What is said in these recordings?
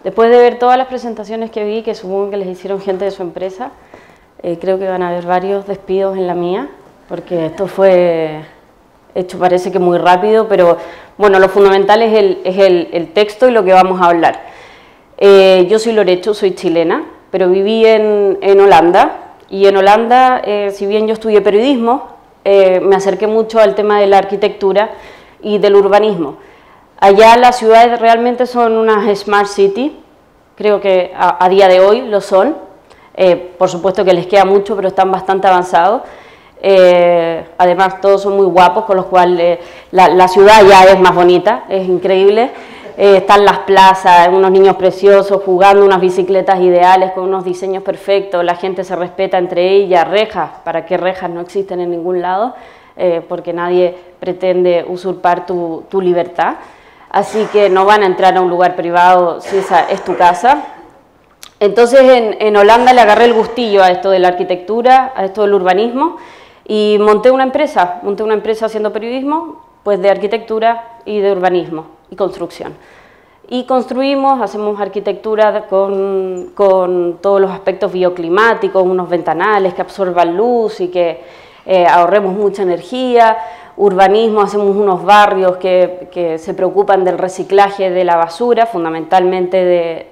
Después de ver todas las presentaciones que vi, que supongo que les hicieron gente de su empresa, creo que van a haber varios despidos en la mía, porque esto fue hecho parece que muy rápido, pero bueno, lo fundamental es el texto y lo que vamos a hablar. Yo soy Loreto, soy chilena, pero viví en Holanda, y en Holanda, si bien yo estudié periodismo, me acerqué mucho al tema de la arquitectura y del urbanismo. Allá las ciudades realmente son unas smart city, creo que a día de hoy lo son, por supuesto que les queda mucho, pero están bastante avanzados. Además todos son muy guapos, con lo cual la ciudad ya es más bonita, es increíble. Están las plazas, unos niños preciosos jugando, unas bicicletas ideales con unos diseños perfectos, la gente se respeta entre ellas, rejas, ¿para qué rejas? No existen en ningún lado, porque nadie pretende usurpar tu libertad, así que no van a entrar a un lugar privado si esa es tu casa. Entonces en Holanda le agarré el gustillo a esto de la arquitectura, a esto del urbanismo, y monté una empresa haciendo periodismo, pues de arquitectura y de urbanismo y construcción. Y construimos, hacemos arquitectura con todos los aspectos bioclimáticos, unos ventanales que absorban luz y que ahorremos mucha energía. Urbanismo, hacemos unos barrios que se preocupan del reciclaje de la basura, fundamentalmente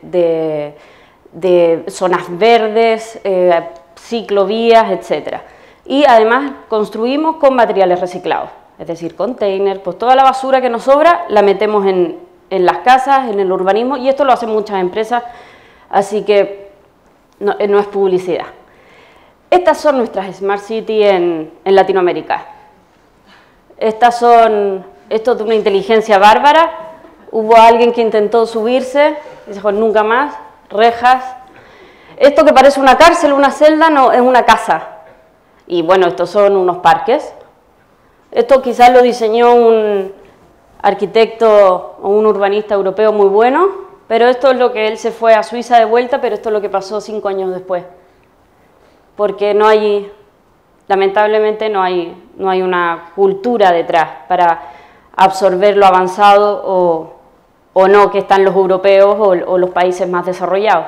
de zonas verdes, ciclovías, etc. Y además construimos con materiales reciclados, es decir, containers, pues toda la basura que nos sobra la metemos en las casas, en el urbanismo, y esto lo hacen muchas empresas, así que no es publicidad. Estas son nuestras Smart City en Latinoamérica. Esto es de una inteligencia bárbara. Hubo alguien que intentó subirse, y dijo nunca más, rejas. Esto que parece una cárcel, una celda, no, es una casa. Y bueno, estos son unos parques. Esto quizás lo diseñó un arquitecto o un urbanista europeo muy bueno, pero esto es lo que él se fue a Suiza de vuelta, pero esto es lo que pasó 5 años después. Porque lamentablemente no hay una cultura detrás para absorber lo avanzado o no que están los europeos o los países más desarrollados.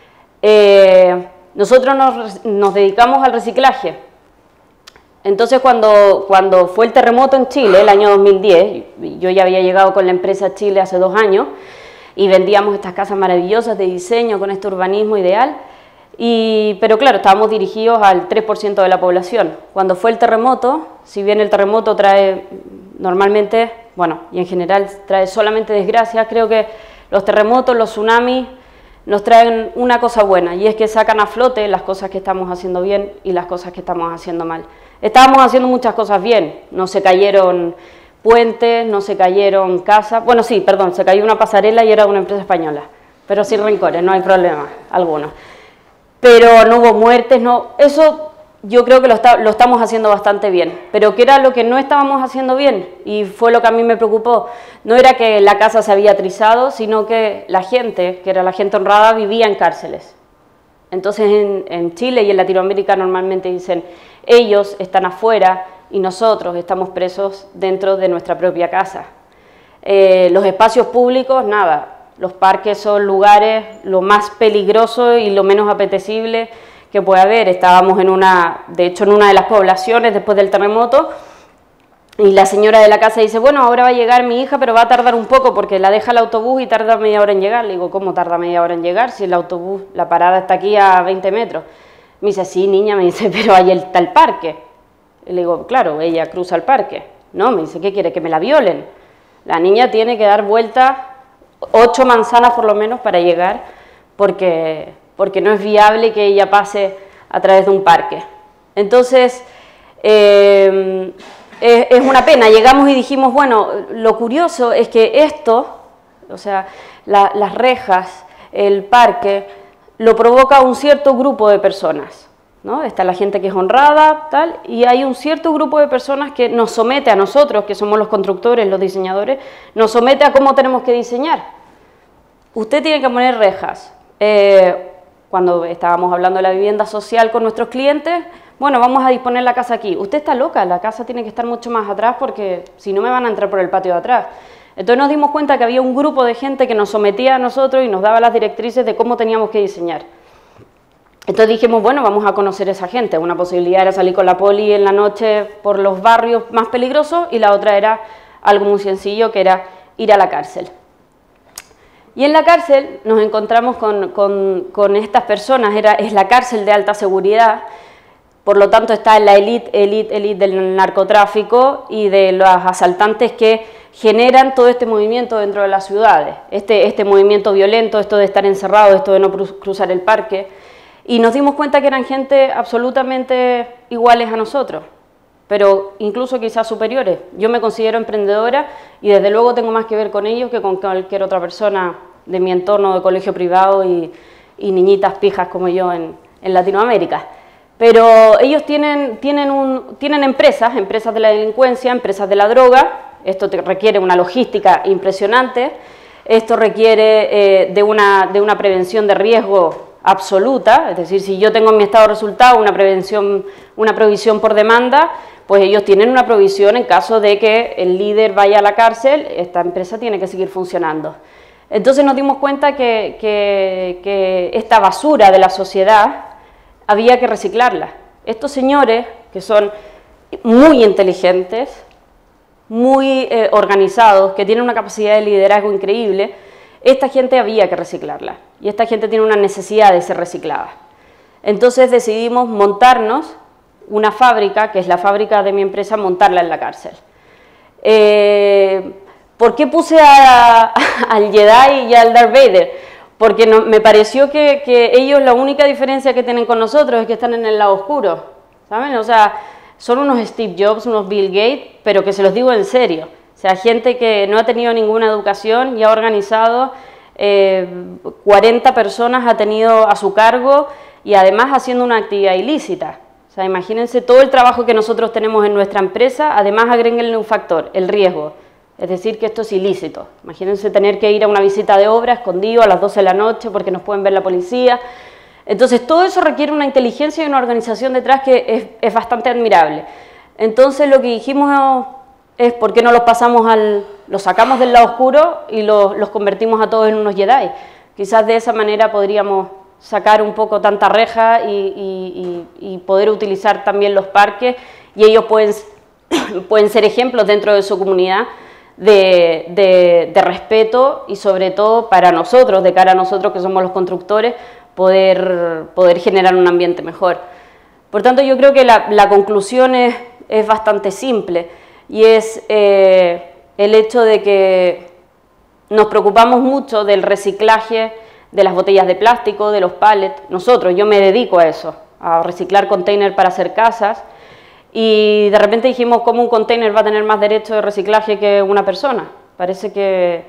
Nosotros nos dedicamos al reciclaje. Entonces cuando fue el terremoto en Chile, el año 2010, yo ya había llegado con la empresa a Chile hace 2 años y vendíamos estas casas maravillosas de diseño con este urbanismo ideal, pero claro, estábamos dirigidos al 3% de la población. Cuando fue el terremoto, si bien el terremoto trae normalmente, bueno, y en general trae solamente desgracias, creo que los terremotos, los tsunamis, nos traen una cosa buena, y es que sacan a flote las cosas que estamos haciendo bien y las cosas que estamos haciendo mal. Estábamos haciendo muchas cosas bien, no se cayeron puentes, no se cayeron casas, bueno sí, perdón, se cayó una pasarela y era de una empresa española, pero sin rencores, no hay problema alguno. Pero no hubo muertes, no, eso yo creo que lo estamos haciendo bastante bien, pero ¿qué era lo que no estábamos haciendo bien? Y fue lo que a mí me preocupó, no era que la casa se había trizado, sino que la gente, que era la gente honrada, vivía en cárceles. Entonces en Chile y en Latinoamérica normalmente dicen, ellos están afuera y nosotros estamos presos dentro de nuestra propia casa. Los espacios públicos, nada, los parques son lugares lo más peligroso y lo menos apetecible que puede haber. Estábamos de hecho en una de las poblaciones después del terremoto, y la señora de la casa dice, bueno, ahora va a llegar mi hija, pero va a tardar un poco porque la deja el autobús y tarda media hora en llegar. Le digo, ¿cómo tarda media hora en llegar si el autobús, la parada está aquí a 20 metros? Me dice, sí, niña, me dice, pero ahí está el parque. Y le digo, claro, ella cruza el parque. No, me dice, ¿qué quiere? ¿Que me la violen? La niña tiene que dar vuelta 8 manzanas por lo menos para llegar, porque no es viable que ella pase a través de un parque. Entonces, es una pena. Llegamos y dijimos, bueno, lo curioso es que esto, o sea, las rejas, el parque, lo provoca un cierto grupo de personas, ¿no? Está la gente que es honrada, tal, y hay un cierto grupo de personas que nos somete a nosotros, que somos los constructores, los diseñadores, nos somete a cómo tenemos que diseñar. Usted tiene que poner rejas. Cuando estábamos hablando de la vivienda social con nuestros clientes, bueno, vamos a disponer la casa aquí. Usted está loca, la casa tiene que estar mucho más atrás porque si no me van a entrar por el patio de atrás. Entonces nos dimos cuenta que había un grupo de gente que nos sometía a nosotros y nos daba las directrices de cómo teníamos que diseñar. Entonces dijimos, bueno, vamos a conocer a esa gente. Una posibilidad era salir con la poli en la noche por los barrios más peligrosos y la otra era algo muy sencillo, que era ir a la cárcel. Y en la cárcel nos encontramos con estas personas, es la cárcel de alta seguridad, por lo tanto está en la élite del narcotráfico y de los asaltantes que generan todo este movimiento dentro de las ciudades, este movimiento violento, esto de estar encerrado, esto de no cruzar el parque, y nos dimos cuenta que eran gente absolutamente iguales a nosotros, pero incluso quizás superiores. Yo me considero emprendedora y desde luego tengo más que ver con ellos que con cualquier otra persona de mi entorno de colegio privado y niñitas pijas como yo en Latinoamérica. Pero ellos tienen empresas de la delincuencia, empresas de la droga. Esto requiere una logística impresionante, esto requiere de una prevención de riesgo absoluta, es decir, si yo tengo en mi estado de resultado una provisión por demanda, pues ellos tienen una provisión en caso de que el líder vaya a la cárcel, esta empresa tiene que seguir funcionando. Entonces nos dimos cuenta que esta basura de la sociedad había que reciclarla. Estos señores, que son muy inteligentes, muy organizados, que tienen una capacidad de liderazgo increíble, esta gente había que reciclarla. Y esta gente tiene una necesidad de ser reciclada. Entonces decidimos montarnos una fábrica, que es la fábrica de mi empresa, montarla en la cárcel. ¿Por qué puse al Jedi y al Darth Vader? Porque me pareció que ellos, la única diferencia que tienen con nosotros es que están en el lado oscuro, ¿saben? O sea, son unos Steve Jobs, unos Bill Gates, pero que se los digo en serio. O sea, gente que no ha tenido ninguna educación y ha organizado 40 personas, ha tenido a su cargo y además haciendo una actividad ilícita. O sea, imagínense todo el trabajo que nosotros tenemos en nuestra empresa, además agréguenle un factor, el riesgo. Es decir, que esto es ilícito. Imagínense tener que ir a una visita de obra escondido a las 12 de la noche porque nos pueden ver la policía. Entonces, todo eso requiere una inteligencia y una organización detrás que es bastante admirable. Entonces, lo que dijimos es por qué no los sacamos del lado oscuro y los convertimos a todos en unos Jedi. Quizás de esa manera podríamos sacar un poco tanta reja y poder utilizar también los parques, y ellos pueden ser ejemplos dentro de su comunidad de respeto y sobre todo para nosotros, de cara a nosotros que somos los constructores, poder generar un ambiente mejor. Por tanto, yo creo que la conclusión es bastante simple y es el hecho de que nos preocupamos mucho del reciclaje de las botellas de plástico, de los pallets. Yo me dedico a eso, a reciclar containers para hacer casas. Y de repente dijimos, ¿cómo un container va a tener más derecho de reciclaje que una persona? Parece que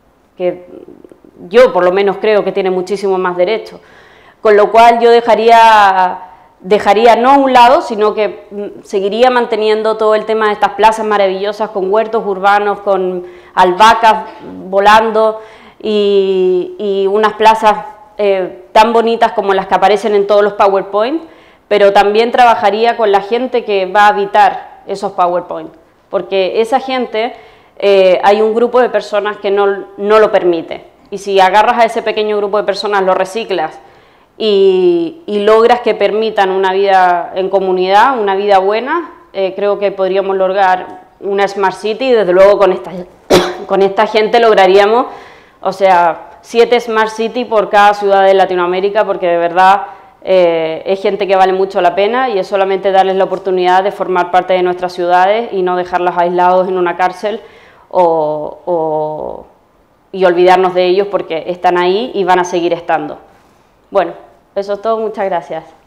yo por lo menos creo que tiene muchísimo más derecho. Con lo cual yo dejaría no a un lado, sino que seguiría manteniendo todo el tema de estas plazas maravillosas con huertos urbanos, con albahacas volando y unas plazas tan bonitas como las que aparecen en todos los PowerPoint, pero también trabajaría con la gente que va a habitar esos PowerPoint, porque esa gente, hay un grupo de personas que no lo permite, y si agarras a ese pequeño grupo de personas, lo reciclas y logras que permitan una vida en comunidad, una vida buena, creo que podríamos lograr una Smart City, y desde luego con esta gente lograríamos, o sea, 7 Smart City por cada ciudad de Latinoamérica, porque de verdad es gente que vale mucho la pena y es solamente darles la oportunidad de formar parte de nuestras ciudades y no dejarlos aislados en una cárcel y olvidarnos de ellos porque están ahí y van a seguir estando. Bueno, eso es todo, muchas gracias.